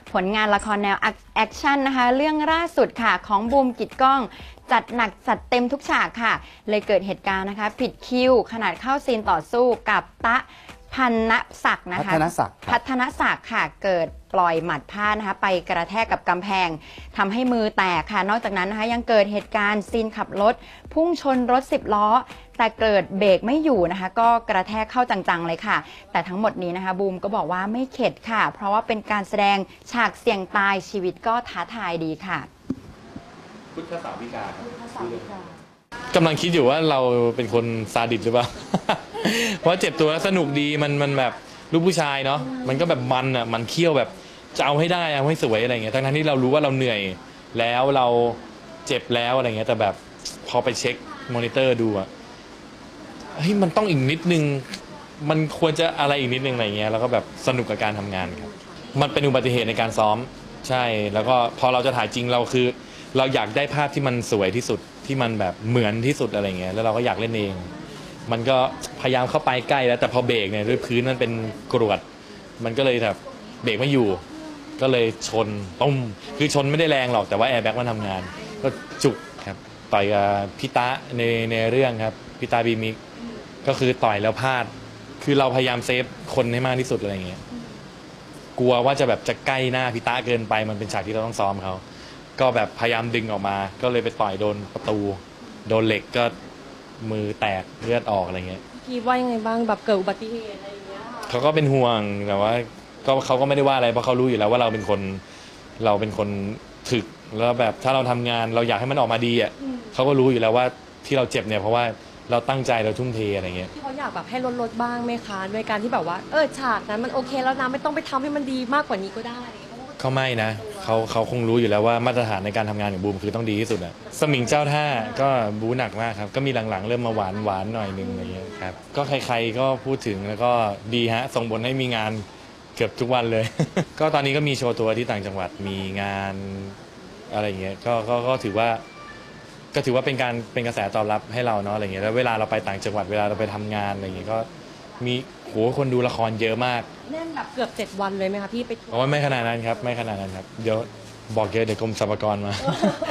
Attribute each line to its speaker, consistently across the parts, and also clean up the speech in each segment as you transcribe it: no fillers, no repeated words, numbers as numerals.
Speaker 1: ผลงานละครแนวแอคชั่นนะคะเรื่องล่าสุดค่ะของบูมกิตกล้องจัดหนักจัดเต็มทุกฉากค่ะเลยเกิดเหตุการณ์นะคะผิดคิวขนาดเข้าซีนต่อสู้กับตะพันนศักดิ์นะคะพัฒนศักดิ์ค่ะเกิดปล่อยหมัดพลาดนะคะไปกระแทกกับกำแพงทำให้มือแตกค่ะนอกจากนั้นนะคะยังเกิดเหตุการณ์ซีนขับรถพุ่งชนรถ10 ล้อแต่เกิดเบรกไม่อยู่นะคะก็กระแทกเข้าจังๆเลยค่ะแต่ทั้งหมดนี้นะคะบูมก็บอกว่าไม่เข็ดค่ะเพราะว่าเป็นการแสดงฉากเสี่ยงตายชีวิตก็ท้าทายดีค่ะ
Speaker 2: พุทธสาวิกาครับกำลังคิดอยู่ว่าเราเป็นคนซาดิสหรือเปล่า เพราะเจ็บตัวแล้วสนุกดีมันแบบลูกผู้ชายเนาะมันก็แบบมันเคี่ยวแบบจะเอาให้ได้เอาให้สวยอะไรเงี้ยทั้งที่เรารู้ว่าเราเหนื่อยแล้วเราเจ็บแล้วอะไรเงี้ยแต่แบบพอไปเช็คมอนิเตอร์ดูอะเฮ้ยมันต้องอีกนิดนึงมันควรจะอะไรอีกนิดนึงอะไรเงี้ยแล้วก็แบบสนุกกับการทำงานครับมันเป็นอุบัติเหตุในการซ้อมใช่แล้วก็พอเราจะถ่ายจริงเราคือเราอยากได้ภาพที่มันสวยที่สุดที่มันแบบเหมือนที่สุดอะไรเงี้ยแล้วเราก็อยากเล่นเองมันก็พยายามเข้าไปใกล้แล้วแต่พอเบรกเนี่ยด้วยพื้นมันเป็นกรวดมันก็เลยแบบเบรกไม่อยู่ก็เลยชนตุ้มคือชนไม่ได้แรงหรอกแต่ว่าแอร์แบ็กมันทำงานก็จุกครับต่อยกับพี่ตะในเรื่องครับพี่ตาบีมิกก็คือต่อยแล้วพลาดคือเราพยายามเซฟคนให้มากที่สุดอะไรเงี้ยกลัวว่าจะแบบจะใกล้หน้าพี่ตะเกินไปมันเป็นฉากที่เราต้องซ้อมเขาก็แบบพยายามดึงออกมาก็เลยไปต่อยโดนประตูโดนเหล็กก็มือแตกเลือดออกอะไรเงี้ย
Speaker 3: พี่ว่ายังไงบ้างแบบเกิดอุบัติเหตุอะไรอย่างเงี้ย
Speaker 2: เขาก็เป็นห่วงแต่ว่าก็เขาก็ไม่ได้ว่าอะไรเพราะเขารู้อยู่แล้วว่าเราเป็นคนถึกแล้วแบบถ้าเราทำงานเราอยากให้มันออกมาดีอ่ะเขาก็รู้อยู่แล้วว่าที่เราเจ็บเนี่ยเพราะว่าเราตั้งใจเราทุ่มเทอะไรเงี้ย
Speaker 3: ที่เขาอยากแบบให้ลดบ้างไหมคะในการที่แบบว่าฉากนั้นมันโอเคแล้วนะไม่ต้องไปทำให้มันดีมากกว่านี้ก็ได้
Speaker 2: เขาไม่นะเขาคงรู้อยู่แล้วว่ามาตรฐานในการทำงานของบูมคือต้องดีที่สุดอะสมิงเจ้าท่าก็บูหนักมากครับก็มีหลังๆเริ่มมาหวานหน่อยนึงอะไรเงี้ยครับก็ใครๆก็พูดถึงแล้วก็ดีฮะส่งผลให้มีงานเกือบทุกวันเลย ก็ตอนนี้ก็มีโชว์ตัวที่ต่างจังหวัดมีงานอะไรเงี้ยก็ถือว่าเป็นกระแสตอบรับให้เราเนาะอะไรเงี้ยแล้วเวลาเราไปต่างจังหวัดเวลาเราไปทำงานอะไรเงี้ยก็มีคนดูละครเยอะมาก
Speaker 3: แน่นแบบเกือบ7 วันเลยไหมคะพี่ไป
Speaker 2: โอ้ไม่ขนาดนั้นครับไม่ขนาดนั้นครับเดี๋ยวบอกเยอะเดี๋ยวกรมสรรพากรมา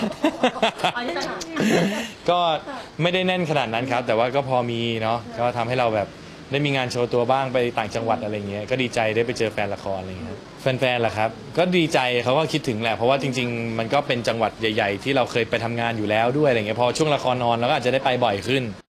Speaker 2: ก็ไม่ได้แน่นขนาดนั้นครับแต่ว่าก็พอมีเนาะก็ทำให้เราแบบได้มีงานโชว์ตัวบ้างไปต่างจังหวัดอะไรเงี้ยก็ดีใจได้ไปเจอแฟนละครอะไรเงี้ยแฟนๆล่ะครับก็ดีใจเขาก็คิดถึงแหละเพราะว่าจริงๆมันก็เป็นจังหวัดใหญ่ๆที่เราเคยไปทำงานอยู่แล้วด้วยอะไรเงี้ยพอช่วงละครออนเราก็อาจจะได้ไปบ่อยขึ้น